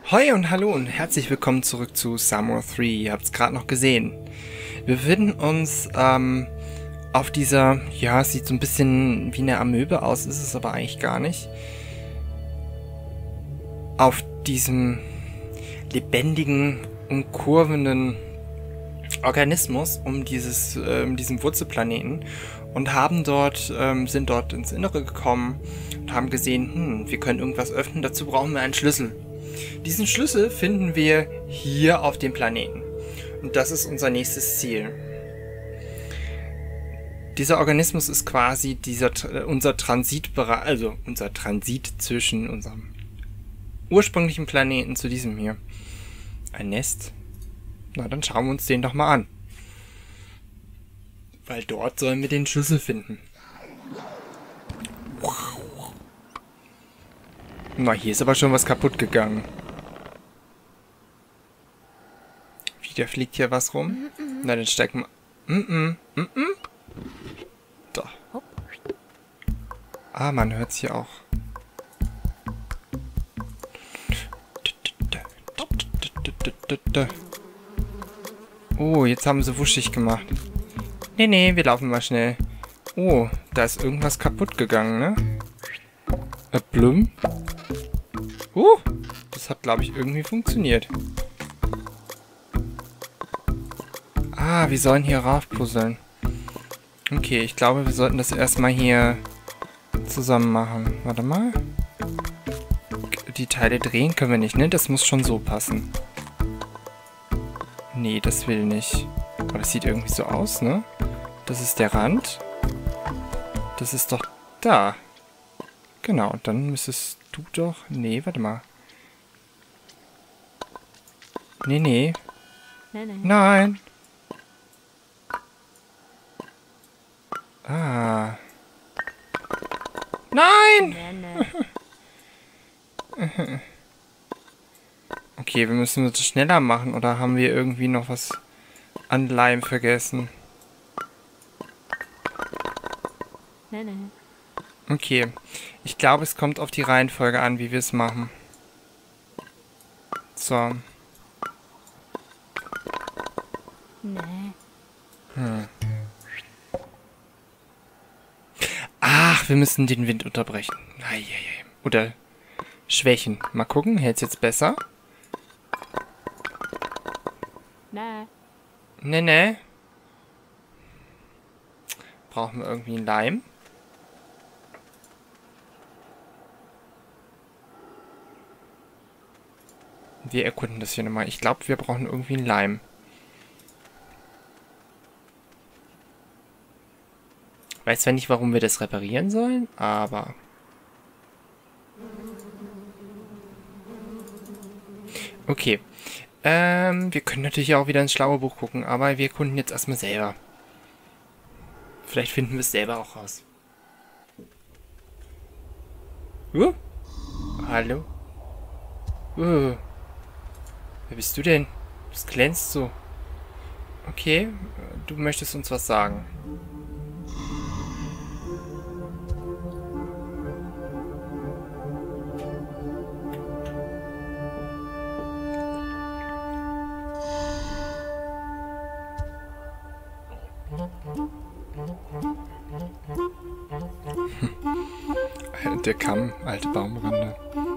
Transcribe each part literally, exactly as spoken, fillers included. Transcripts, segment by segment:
Hoi und hallo und herzlich willkommen zurück zu Samur drei. Ihr habt es gerade noch gesehen. Wir befinden uns ähm, auf dieser, ja, es sieht so ein bisschen wie eine Amöbe aus, ist es aber eigentlich gar nicht. Auf diesem lebendigen, umkurvenden Organismus um dieses, äh, diesem Wurzelplaneten und haben dort, ähm, sind dort ins Innere gekommen und haben gesehen, hm, wir können irgendwas öffnen, dazu brauchen wir einen Schlüssel. Diesen Schlüssel finden wir hier auf dem Planeten. Und das ist unser nächstes Ziel. Dieser Organismus ist quasi dieser, unser Transitbereich, also unser Transit zwischen unserem ursprünglichen Planeten zu diesem hier. Ein Nest. Na, dann schauen wir uns den doch mal an. Weil dort sollen wir den Schlüssel finden. Na, hier ist aber schon was kaputt gegangen. Wieder fliegt hier was rum. Mm -mm. Na, dann stecken wir... Mm -mm. Mm -mm. Da. Ah, man hört es hier auch. Oh, jetzt haben sie wuschig gemacht. Nee, nee, wir laufen mal schnell. Oh, da ist irgendwas kaputt gegangen, ne? Äh, blum. Uh, das hat, glaube ich, irgendwie funktioniert. Ah, wir sollen hier raufpuzzeln. Okay, ich glaube, wir sollten das erstmal hier zusammen machen. Warte mal. Die Teile drehen können wir nicht, ne? Das muss schon so passen. Nee, das will nicht. Aber das sieht irgendwie so aus, ne? Das ist der Rand. Das ist doch da. Genau, dann müsstest du doch... Nee, warte mal. Nee, nee. Nein, nein. Nein. Ah. Nein! Okay, wir müssen das schneller machen, oder haben wir irgendwie noch was an Leim vergessen? Okay. Ich glaube, es kommt auf die Reihenfolge an, wie wir es machen. So. Hm. Ach, wir müssen den Wind unterbrechen. Oder schwächen. Mal gucken, hält es jetzt besser? Nee. Nee, nee. Brauchen wir irgendwie einen Leim? Wir erkunden das hier nochmal. Ich glaube, wir brauchen irgendwie einen Leim. Weiß zwar nicht, warum wir das reparieren sollen, aber... Okay. Ähm, wir können natürlich auch wieder ins schlaue Buch gucken, aber wir erkunden jetzt erstmal selber. Vielleicht finden wir es selber auch raus. Uh? Hallo? Uh. Wer bist du denn? Das glänzt so. Okay, du möchtest uns was sagen. Der Kamm, alte Baumrinde.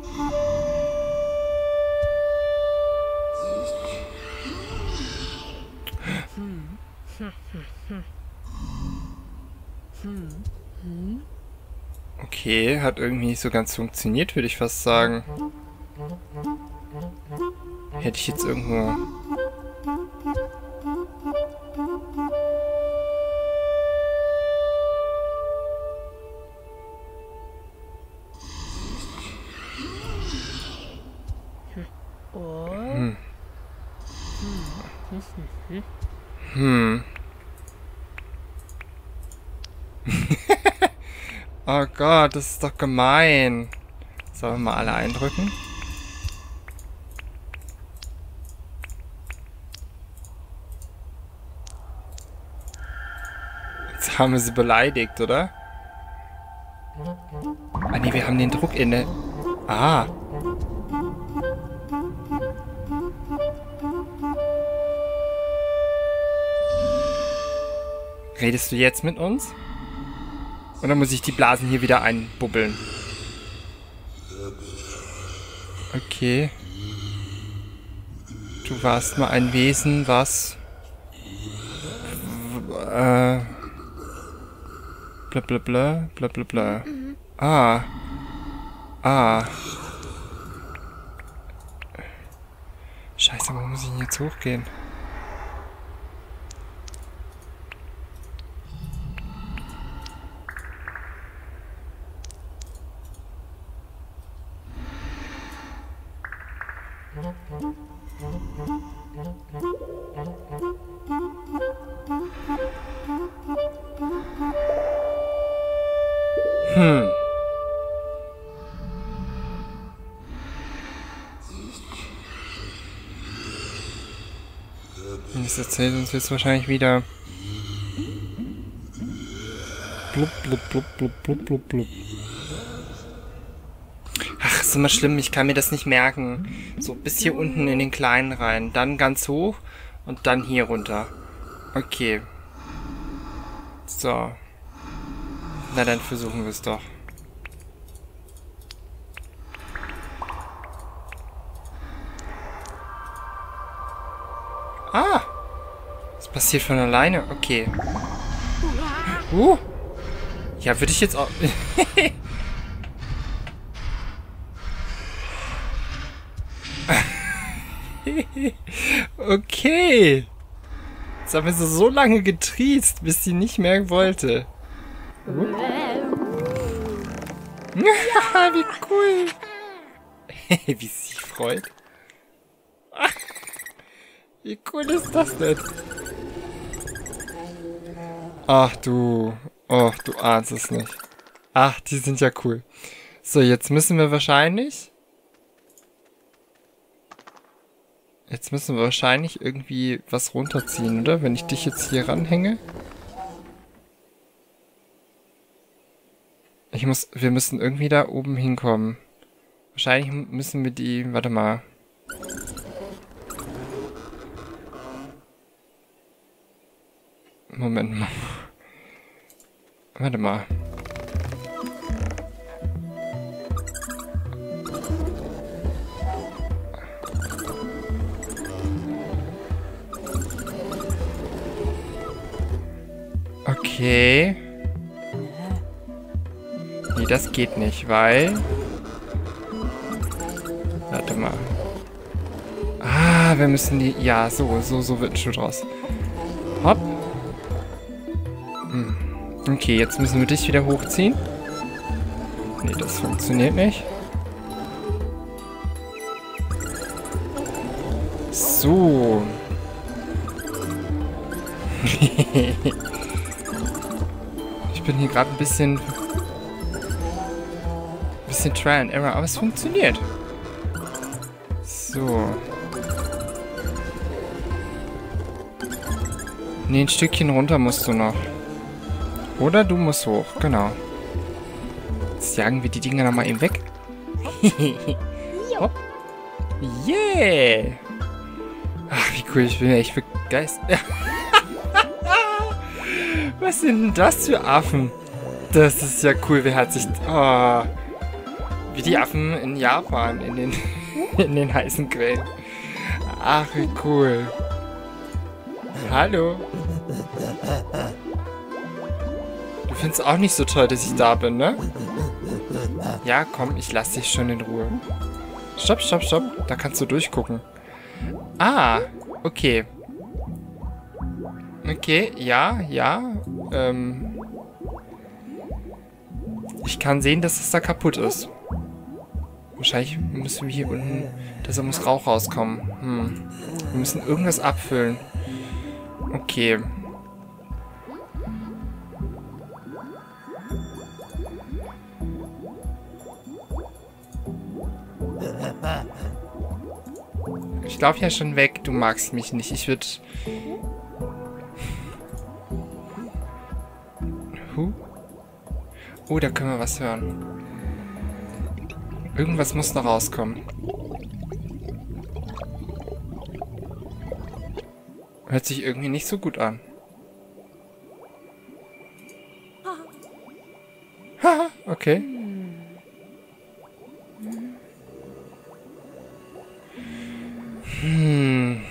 Okay, hat irgendwie nicht so ganz funktioniert, würde ich fast sagen. Hätte ich jetzt irgendwo... Hm. Hm. Oh Gott, das ist doch gemein. Sollen wir mal alle eindrücken? Jetzt haben wir sie beleidigt, oder? Ah ne, wir haben den Druck inne. Ah. Redest du jetzt mit uns? Oder muss ich die Blasen hier wieder einbubbeln? Okay. Du warst mal ein Wesen, was... Äh... Blablabla, blablabla. Ah. Ah. Scheiße, wo muss ich denn jetzt hochgehen? Hm. Wenn ich es erzähle, sonst wird es wahrscheinlich wieder... Blub, blub, blub, blub, blub, blub, blub. Ach, ist immer schlimm, ich kann mir das nicht merken. So, bis hier unten in den Kleinen rein. Dann ganz hoch und dann hier runter. Okay. So. Na, dann versuchen wir es doch. Ah! Das passiert von alleine. Okay. Uh! Ja, würde ich jetzt auch... Okay. Jetzt haben wir sie so lange getriezt, bis sie nicht mehr wollte. Uh. Ja, wie cool. Wie sie sich freut. Wie cool ist das denn? Ach du. Oh, du ahnst es nicht. Ach, die sind ja cool. So, jetzt müssen wir wahrscheinlich... Jetzt müssen wir wahrscheinlich irgendwie was runterziehen, oder? Wenn ich dich jetzt hier ranhänge. Ich muss... Wir müssen irgendwie da oben hinkommen. Wahrscheinlich müssen wir die... Warte mal. Moment mal. Warte mal. Okay. Nee, das geht nicht, weil... Warte mal. Ah, wir müssen die... Ja, so, so, so wird ein Schuh draus. Hopp. Hm. Okay, jetzt müssen wir dich wieder hochziehen. Nee, das funktioniert nicht. So. Ich bin hier gerade ein bisschen... bisschen Trial and Error, aber es funktioniert. So. Nee, ein Stückchen runter musst du noch. Oder du musst hoch, genau. Jetzt jagen wir die Dinger nochmal eben weg. Hopp. Yeah! Ach, wie cool, ich bin echt begeistert. Was sind denn das für Affen? Das ist ja cool, wer hat sich... Oh, wie die Affen in Japan, in den, in den heißen Quellen. Ach, wie cool. Hallo. Du findest auch nicht so toll, dass ich da bin, ne? Ja, komm, ich lass dich schon in Ruhe. Stopp, stopp, stopp. Da kannst du durchgucken. Ah, okay. Okay, ja, ja. Ähm. Ich kann sehen, dass es da kaputt ist. Wahrscheinlich müssen wir hier unten... Da muss Rauch rauskommen. Hm. Wir müssen irgendwas abfüllen. Okay. Ich laufe ja schon weg. Du magst mich nicht. Ich würde... Huh? Oh, da können wir was hören. Irgendwas muss noch rauskommen. Hört sich irgendwie nicht so gut an. okay. Hm.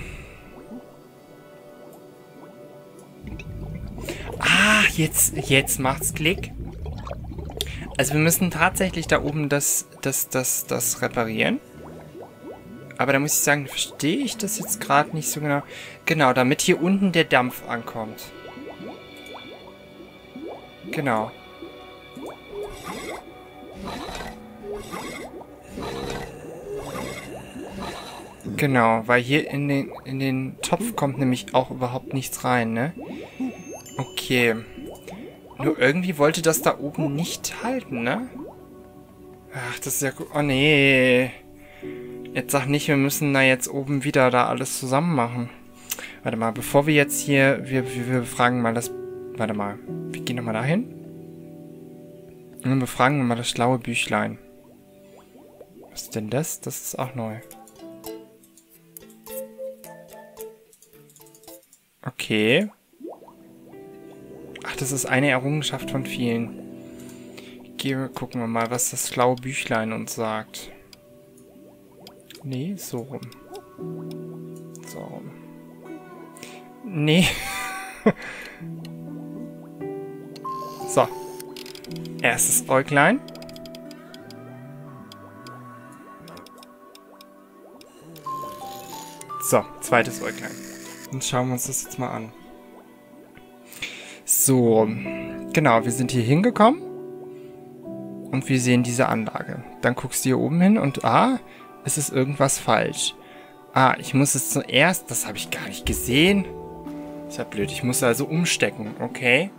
Ah, jetzt, jetzt macht's Klick. Also wir müssen tatsächlich da oben das, das, das, das reparieren. Aber da muss ich sagen, verstehe ich das jetzt gerade nicht so genau. Genau, damit hier unten der Dampf ankommt. Genau. Genau, weil hier in den, in den Topf kommt nämlich auch überhaupt nichts rein, ne? Okay. Nur irgendwie wollte das da oben nicht halten, ne? Ach, das ist ja gut. Oh, nee. Jetzt sag nicht, wir müssen da jetzt oben wieder da alles zusammen machen. Warte mal, bevor wir jetzt hier... Wir, wir, wir befragen mal das... Warte mal. Wir gehen nochmal dahin. Und dann befragen wir mal das schlaue Büchlein. Was ist denn das? Das ist auch neu. Okay. Ach, das ist eine Errungenschaft von vielen. Hier gucken wir mal, was das schlaue Büchlein uns sagt. Nee, so rum. So rum. Nee. So. Erstes Äuglein. So, zweites Äuglein. Dann schauen wir uns das jetzt mal an. So, genau, wir sind hier hingekommen. Und wir sehen diese Anlage. Dann guckst du hier oben hin und ah, es ist irgendwas falsch. Ah, ich muss es zuerst, das habe ich gar nicht gesehen. Ist ja blöd, ich muss also umstecken, okay.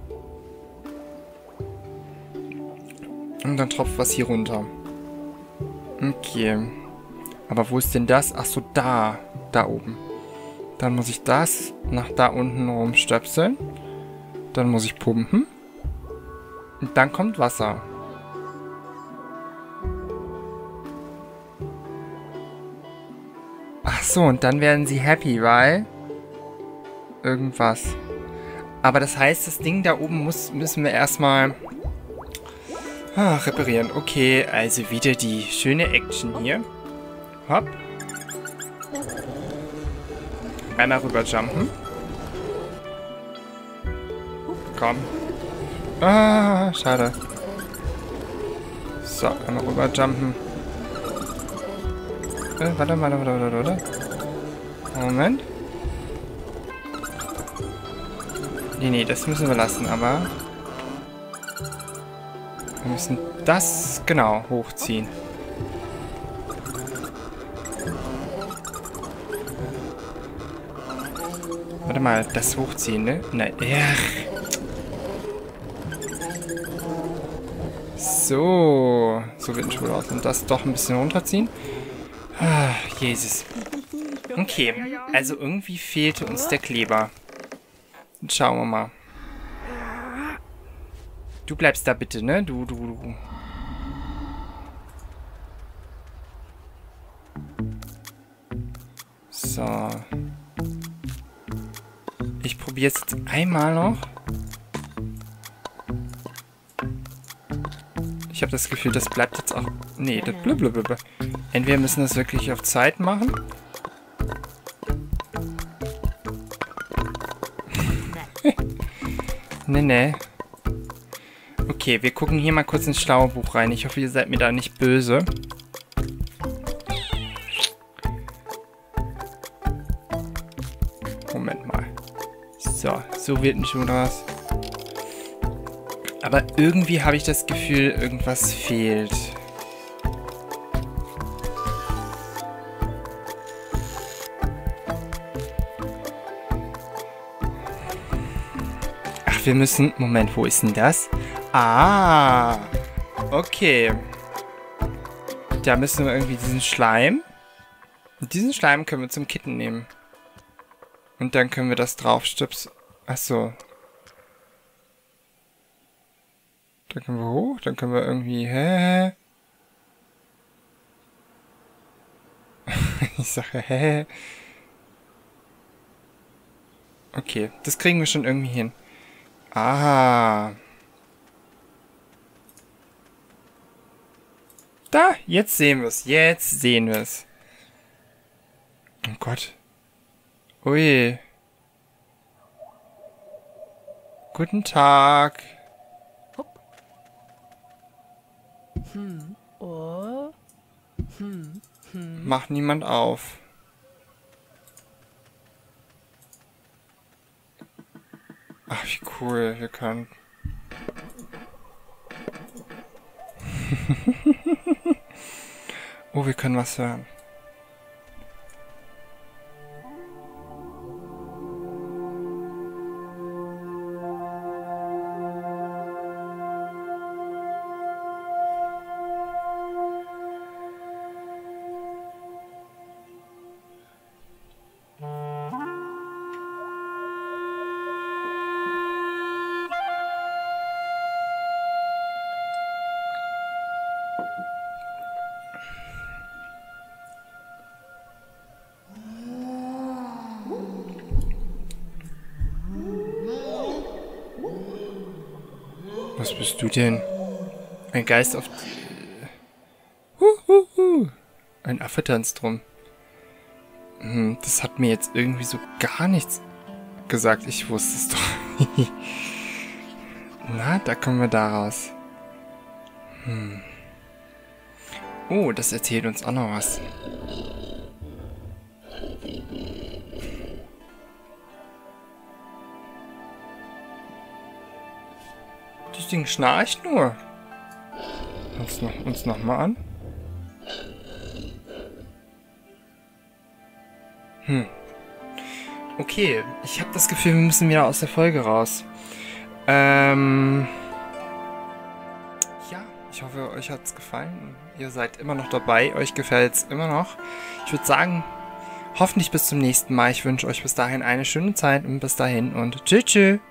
Und dann tropft was hier runter. Okay. Aber wo ist denn das? Ach so, da. Da oben. Dann muss ich das nach da unten rumstöpseln. Dann muss ich pumpen. Und dann kommt Wasser. Ach so, und dann werden sie happy, weil... Irgendwas. Aber das heißt, das Ding da oben muss, müssen wir erstmal... Ah, reparieren. Okay, also wieder die schöne Action hier. Hopp. Einmal rüberjumpen. Komm. Ah, schade. So, einmal rüberjumpen. Äh, warte, warte, warte, warte, warte. Moment. Nee, nee, das müssen wir lassen, aber... Wir müssen das, genau, hochziehen. Warte mal, das hochziehen, ne? Nein, ja. So. So wird ein Schuh aus. Und das doch ein bisschen runterziehen. Ah, Jesus. Okay, also irgendwie fehlte uns der Kleber. Schauen wir mal. Du bleibst da bitte, ne? Du, du, du. So. Ich probiere es jetzt einmal noch. Ich habe das Gefühl, das bleibt jetzt auch... Nee, das blablabla. Entweder müssen wir das wirklich auf Zeit machen. Nee, nee. Okay, wir gucken hier mal kurz ins schlaue Buch rein. Ich hoffe, ihr seid mir da nicht böse. Moment mal. So, so wird ein Schuh draus. Aber irgendwie habe ich das Gefühl, irgendwas fehlt. Ach, wir müssen... Moment, wo ist denn das? Ah, okay. Da müssen wir irgendwie diesen Schleim... Und diesen Schleim können wir zum Kitten nehmen. Und dann können wir das draufstüpsen. Ach so. Dann können wir hoch, dann können wir irgendwie... Hä? Ich sage hä? Okay, das kriegen wir schon irgendwie hin. Ah. Da, jetzt sehen wir es. Jetzt sehen wir es. Oh Gott. Ui. Guten Tag. Hopp. Hm. Oh. Hm. Hm. Macht niemand auf. Ach, wie cool. Wir können... Oh, wir können was hören. Was bist du denn? Ein Geist auf... Huhuhu. Ein Affe tanzt drum. Hm, das hat mir jetzt irgendwie so gar nichts gesagt. Ich wusste es doch. Na, da kommen wir da raus. Hm. Oh, das erzählt uns auch noch was. Das Ding schnarcht nur. Uns noch, uns noch mal an. Hm. Okay, ich habe das Gefühl, wir müssen wieder aus der Folge raus. Ähm... Ja, ich hoffe, euch hat's gefallen. Ihr seid immer noch dabei. Euch gefällt's immer noch. Ich würde sagen, hoffentlich bis zum nächsten Mal. Ich wünsche euch bis dahin eine schöne Zeit und bis dahin und tschüss, tschüss.